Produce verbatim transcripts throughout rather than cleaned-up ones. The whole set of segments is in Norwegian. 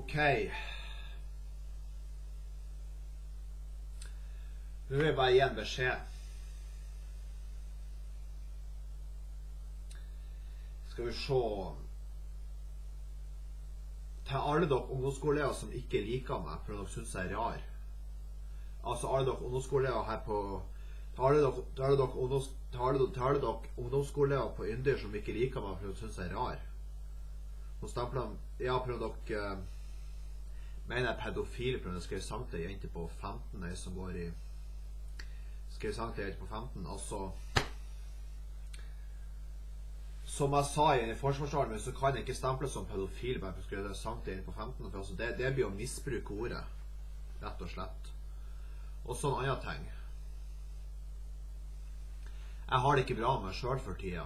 Ok. Nå vil jeg bare gi en beskjed. Skal vi se. Til alle dere ungdomsskoleelever som ikke liker meg, for dere synes jeg er rar. Altså alle dere ungdomsskoleelever her på... Til alle dere, til alle dere, ungdoms, til alle, til alle dere ungdomsskoleelever på Yndyr som ikke liker meg, for dere synes jeg er rar. Og stempler ja, for dere uh, mener jeg er pedofil, for dere skrev sang til en jente på femten, jeg som går i... Skrev sang til en jente på femten, altså... Som jeg sa i forsvarsalen, så kan jeg ikke stemple som pedofil bare for å skrive sang til en på femten, for altså det, det blir å misbruke ordet, rett og slett. Og sånn andre ting. Jeg har det ikke bra med meg selv for tida.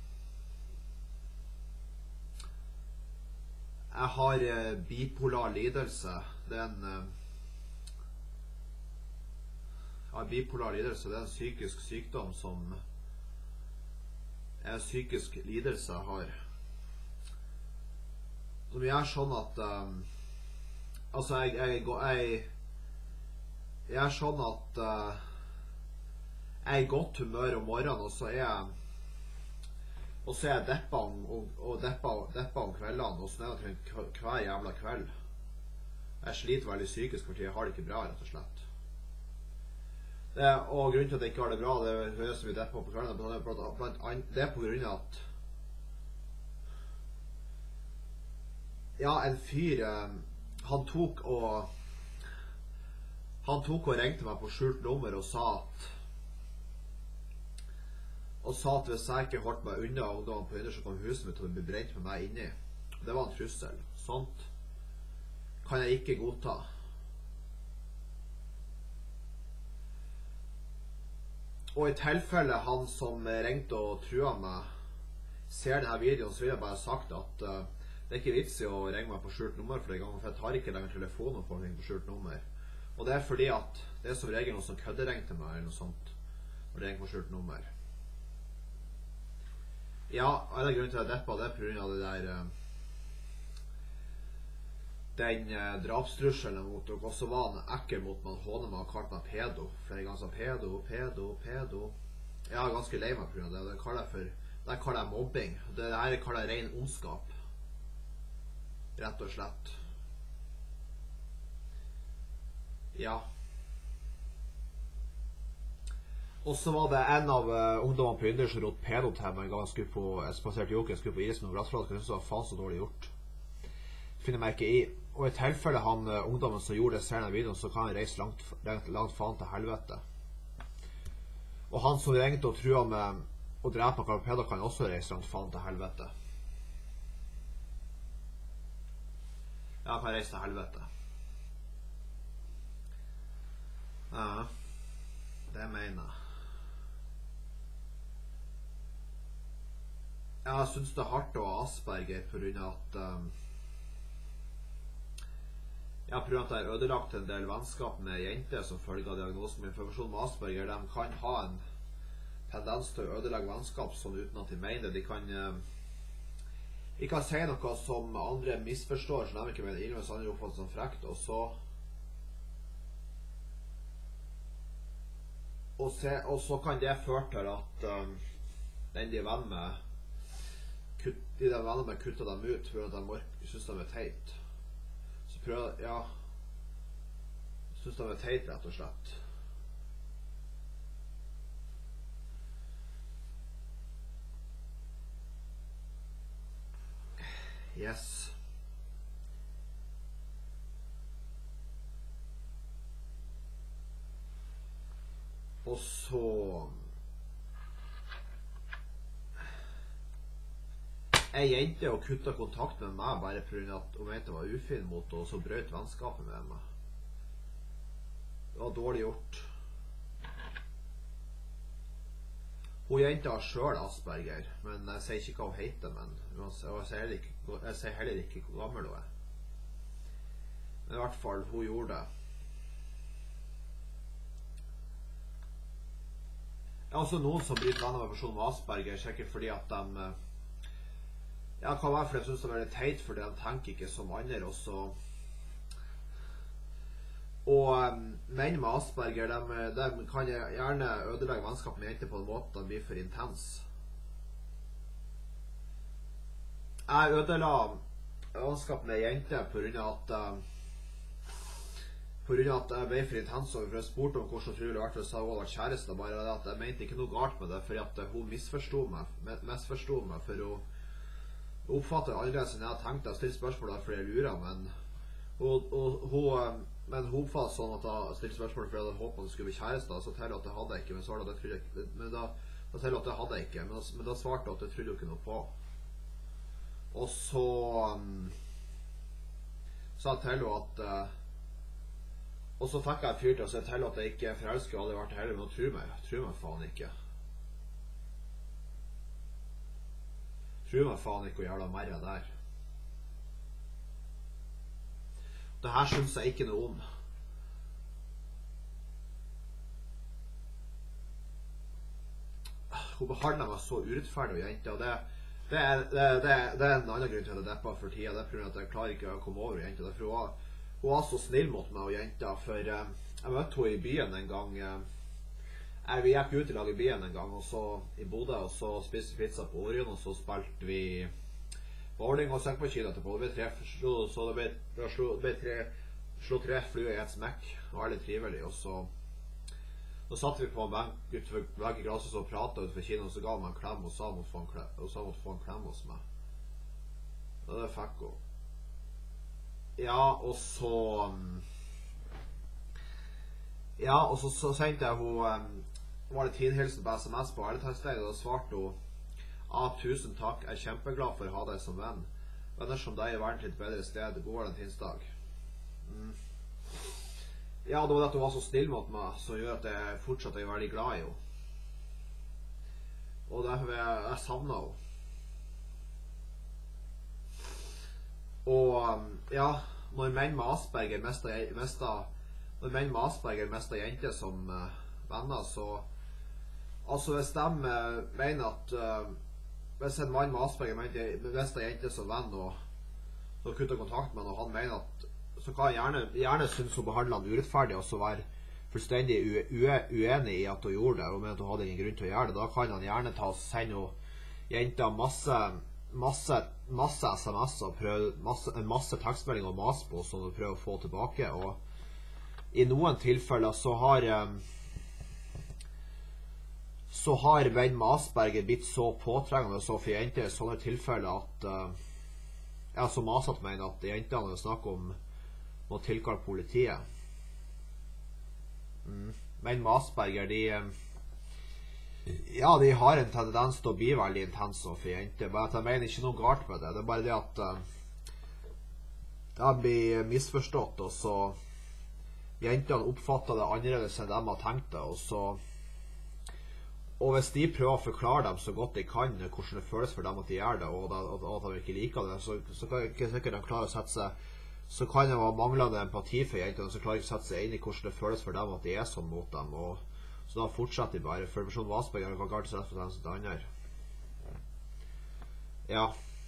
Jeg har eh, bipolar lidelse. Det er en... Eh, jeg har bipolar lidelse, det er en psykisk sykdom som... En psykisk lidelse jeg har. Som gjør sånn at... Um, altså, jeg... Jeg, jeg, jeg er sånn at... Uh, jeg er i godt humør om morgenen, og så er jeg... Og så er jeg deppa om, og, og deppa, deppa om kveldene, og så er det til hver jævla kveld. Jeg sliter veldig psykisk, fordi jeg har det ikke bra, rett og slett. Det, og grunnen til at jeg ikke har det bra, det høres vi deppa på kvelden, det er på grunn av at... Ja, en fyr, han tok og... Han tok og ringte meg på skjult nummer og sa at... Og sa at hvis jeg ikke holdt meg unna ungdommen på Yndyr, så kom huset mitt til å bli brent med meg inni. Det var en trussel. Sånt kan jeg ikke godta. Og i tilfelle han som ringte og trua meg ser denne videoen, så vil jeg bare sagt at uh, det er ikke vits i å ringe meg på skjult nummer for en gang, for jeg tar ikke lenger telefonen på å ringe på skjult nummer. Og det er fordi at det er som regel noen som kødderingte meg eller noe sånt og ringer på skjult nummer. Ja, alle grunnen til at jeg deppa, det er på grunn av det der uh, den uh, drapstrusselen mot dere. Også var han ekkel mot meg, hånet meg og kalt meg pedo. Flere ganger sa pedo, pedo, pedo. Jeg er ganske lei meg på grunn av det, og det kaller jeg for, det kaller jeg mobbing. Det her kaller jeg ren ondskap. Rett og slett. Ja. Og så var det en av uh, ungdommene på Yndyr som rådte pedo til meg en gang jeg skulle på, jeg spaserte joker, jeg skulle på is med noen glassflasker, jeg synes det var faen så dårlig gjort. Finner meg ikke i. Og i tilfelle han uh, ungdommen som gjorde det ser denne videoen, så kan han reise langt, langt, langt faen til helvete. Og han som ringte og trua med å drepe meg pedo, kan også reise langt faen til helvete. Ja, han kan reise til helvete. Ja, det mener jeg. Jeg synes det er hardt å ha Asperger på grunn av at um, ja, på grunn av at jeg har ødelagt en del vennskap med jenter som følge av diagnosen min. For personer med Asperger, de kan ha en tendens til å ødelegge vennskap sånn uten at de mener det. De kan um, de kan si noe som andre misforstår, så de ikke mener ille, mens andre oppfatter som frekt, og så og, se, og så kan det føre til at um, den de er venn med Kutt, de der venner med kuttet dem ut for at de synes de er teit. Så prøver ja synes de er teit, rett og slett. Yes. Og så ei jente og kutta kontakt med meg bare på grunn av at hun mente jeg var ufin mot henne, og så brøt vennskapet med meg. Det var dårlig gjort. Hun jente har selv Asperger, men jeg sier ikke hva hun heter, men jeg sier heller ikke, jeg sier heller ikke hvor gammel hun er. Men i hvert fall, hun gjorde det. Det er også noen som blir venner med personer med Asperger, sikkert fordi at de ja, kan være fordi de synes det er veldig teit, fordi de tenker ikke som andre, og så Og um, menn med Asperger, de, de kan gjerne ødelegge vennskap med jenter på en måte de blir for intens. Jeg ødela vennskap med jenter på grunn av at uh, på grunn av at jeg ble for intens, og jeg spurte om hvordan tror det vært hvis jeg hadde vært kjæreste, bare at jeg mente ikke noe galt med det, fordi at hun misforstod meg, misforstod meg, for hun oppfattet annerledes enn jeg tenkte. Jeg stilte spørsmål derfor jeg lurer, men hun, hun, hun, men hun oppfattet sånn at jeg stilte spørsmål fordi jeg hadde håpet at det skulle bli kjæreste, så til at jeg hadde ikke, men så var det at jeg trodde, men da, da til at jeg hadde ikke, men, men da svarte jeg at jeg trodde ikke noe på. Og så um, sa jeg til henne at og så fikk jeg en fyr til å si til at jeg ikke er forelsket og aldri vært heller, men hun tror meg, tror meg faen ikke. Tror meg faen ikke å gjøre det mer der. Det her synes jeg ikke noe om. Hun behandler meg så urettferdig, jente, og det, det, er, det, det, det er en annen grunn til at jeg depper for tida. Det er på grunn av at jeg klarer ikke å komme over jente. Derfor hun var Hun var så snill mot meg og jenta, for uh, jeg møtte henne i byen en gang. Uh, vi gikk ut i lag i byen en gang, og så i Bodø, og så spiste vi pizza på Orion, og så spilte vi bowling og søkk på kino etterpå. Det ble tre, så det ble, det slo, det ble tre, slo tre fluer i et smekk. Det var veldig trivelig, og så så satt vi på en benk utenfor begge glasset og pratet utenfor kino, og så ga hun meg en klem, og sa hun måtte få en klem, og sa hun måtte få en klem hos meg. Og det fikk hun. Ja, og så Ja, og så, så sendte jeg hun um, var det tidhilsen på sms på ærlighetstegstegn, og da svarte hun ah, tusen takk, jeg er kjempeglad for å ha deg som venn. Venner som deg er verden til et bedre sted. God valentinsdag. Mm. Ja, det var det at hun var så snill mot meg, som gjør at jeg fortsatt er veldig glad i henne. Og derfor jeg, jeg savner henne. Og ja, når menn med Asperger mister, mister, når menn med Asperger mister jenter som uh, venner, så altså hvis de uh, mener at uh, hvis en mann med Asperger mister jenter som venn og så kutter kontakt med han, og han mener at så kan han gjerne, gjerne synes hun behandler han urettferdig og så være fullstendig uenig i at hun gjorde det og mener at hun hadde ingen grunn til å gjøre det. Da kan han gjerne ta og sende jenter masse masse, masse sms og prøve, masse, en masse tekstmeldinger og mas på som du prøver å få tilbake, og i noen tilfeller så har så har menn med Asperger blitt så påtrengende så for jenter i sånne tilfeller at ja, så maset meg at jentene snakker om å tilkalle politiet. mm. Menn med Asperger de ja, de har en tendens til å bli veldig intense for jenter, bare at jeg mener ikke noe galt med det. Det er bare det at uh, det blir misforstått, og så jentene oppfatter det annerledes enn de har tenkt det, og så og hvis de prøver å forklare dem så godt de kan hvordan det føles for dem at de gjør det, og, da, og at de ikke liker det, så, så kan ikke sikkert de klare å sette seg så kan det være manglende empati for jentene, så klarer de ikke å sette seg inn i hvordan det føles for dem at de er sånn mot dem, og så da fortsetter de bare, for personen Asperger kan ikke alltid rett for den som det andre. Ja.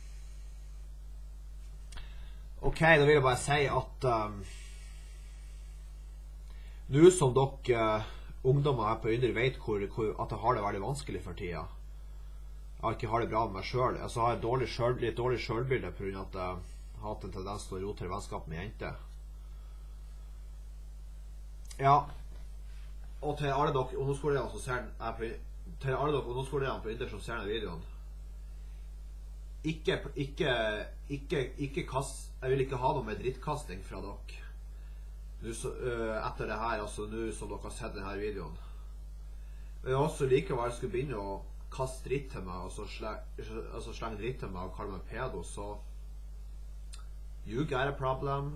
Ok, da vil jeg bare si at um, nå som dere uh, ungdommer her på Ynder vet hvor, hvor, at jeg har det veldig vanskelig for tida. Jeg ikke har det bra med meg selv. Altså, jeg har et dårlig, selv, litt dårlig selvbilde på grunn av at jeg har hatt en tendens til å rote til vennskap med jenter. Ja. Og til alle dere ungdomsskoleledere som ser den, til alle dere ungdomsskoleledere på Ynder som ser denne videoen, ikke, ikke, ikke, ikke kast, jeg vil ikke ha noe med drittkasting fra dere nu, så, uh, etter det her, altså nå som dere har sett denne videoen. Men jeg også likevel skulle begynne å kaste dritt til meg, altså slenge, altså slenge dritt til meg og kalle meg pedo, så you got a problem.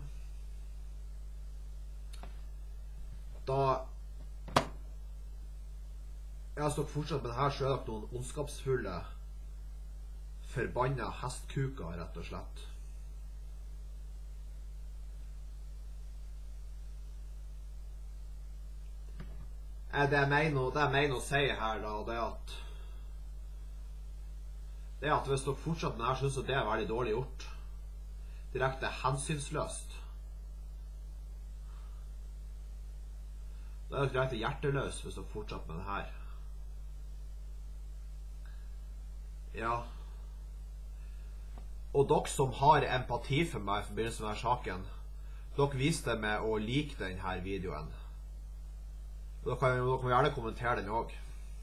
Da jeg har stått fortsatt med det her, så er det noen ondskapsfulle forbanna hestkuker, rett og slett. Det jeg mener, det jeg mener å si her, da, det er at det er at hvis dere fortsatt med det her, synes jeg det er veldig dårlig gjort. Direkte hensynsløst. Da er dere direkte hjerteløs hvis dere fortsetter med det her. Ja. Og dere som har empati for meg i forbindelse med denne saken, dere viste meg å like denne videoen. Dere kan dere må gjerne kommentere den også.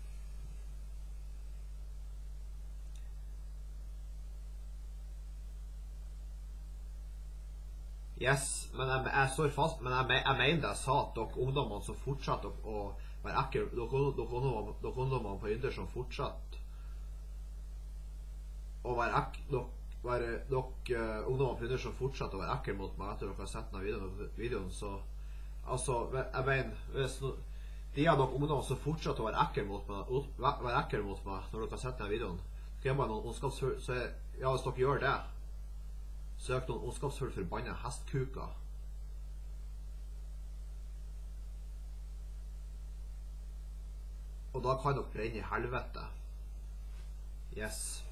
Yes, men jeg, jeg står fast, men jeg, jeg mener det jeg sa, at dere ungdommene som fortsetter å, å være ekkel, dere, dere, dere, dere ungdommene på Ynder som fortsetter å være ekkel, dere, dere ungdommene på Ynder som fortsetter å være ekkel mot meg etter dere har sett denne videoen, videoen så, altså, jeg mener, hvis de av dere ungdommer som fortsetter å være ekkel mot meg, være ekkel mot meg når dere har sett denne videoen, så gjør man noen ondskapsfull, så ja, hvis dere gjør det, søk noen ondskapsfull forbannet hestkuker. Og da kan dere brenne i helvete. Yes.